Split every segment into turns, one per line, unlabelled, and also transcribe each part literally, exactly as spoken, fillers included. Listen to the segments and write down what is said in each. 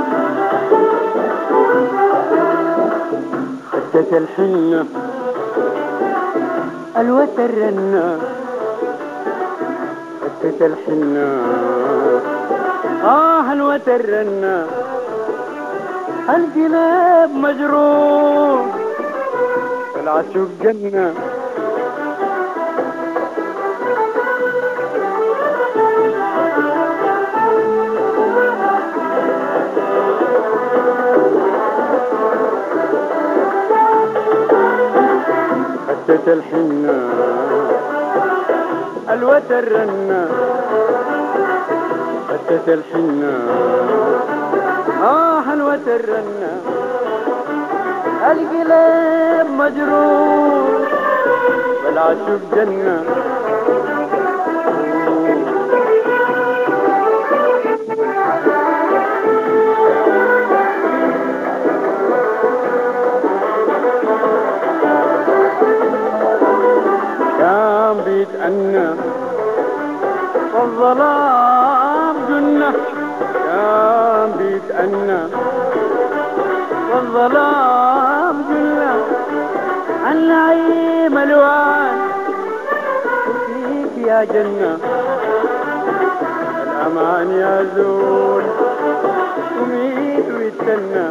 خدت الحنة الوتر رنة، خدت الحنة آه الوتر رنة، القلب مجروح والعشق جنة. خدت الحنة الوتر رنة، خدت الحنة آه الوتر رنة، القلب مجروح والعشق جنة. كان بيتأنى والظلام جنة، كان بيتأنى والظلام جنة، عن نعيم الوان وفيك يا جنة. الأمان يا زول وميت ويتسنى،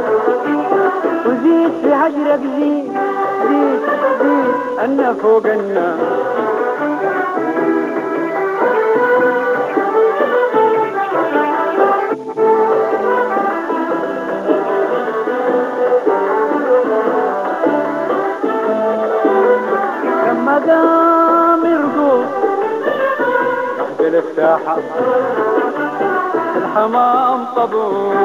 وزيد في حجرك زيد زيد زيد أنا فوق النا. لما قام يرقص تحت الساحة الحمام طبوع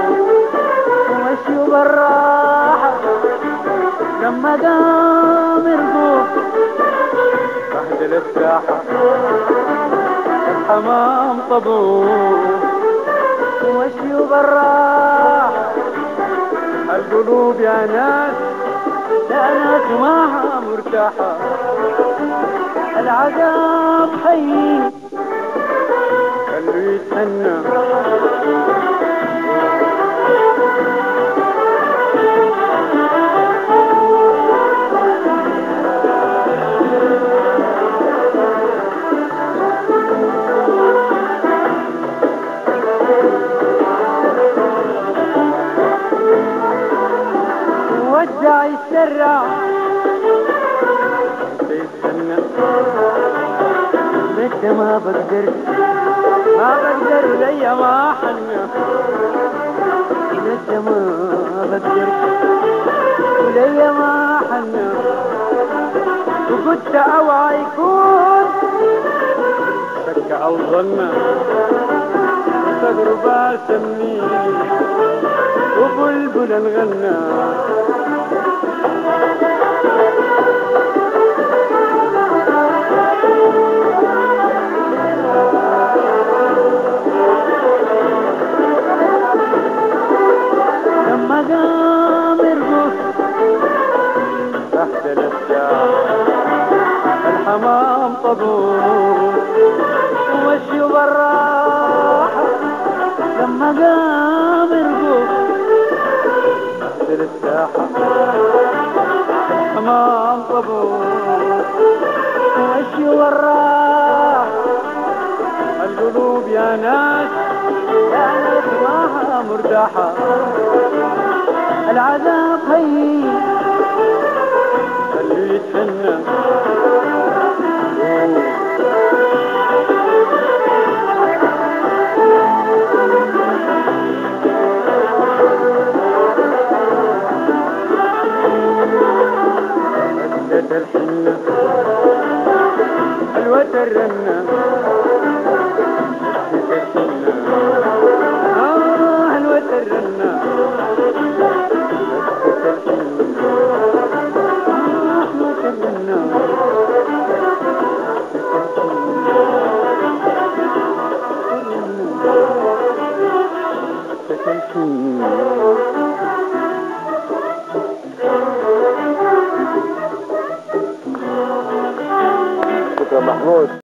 ومشي بالراحة. لما قام يرقص تحت الساحة الحمام طبوع ومشي بالراحة. القلوب يا ناس يا ناس معها مرتاحة، العذاب حي خلوا يتهنى. ودع يسرع يستنى، بك ما بقدر ما بقدر ليا ما حنى، بك ما بقدر وليا ما حنى. وقلت اوعى يكون شك او ظن تقرب سمني وبلبل الغنى. لما قام يرقص تحت الساحة الحمام طبوع ومشي بالراحة. لما قام يرقص تحت الساحة الحمام طبوع ومشي بالراحة. القلوب يا ناس يا ناس معها مرتاحة، العذاب هي خليه يتهنى. خدت الحنة الوتر رنة، خدت الحنة آه الوتر رنة، خدت الحنة آه الوتر رنة، خدت الحنة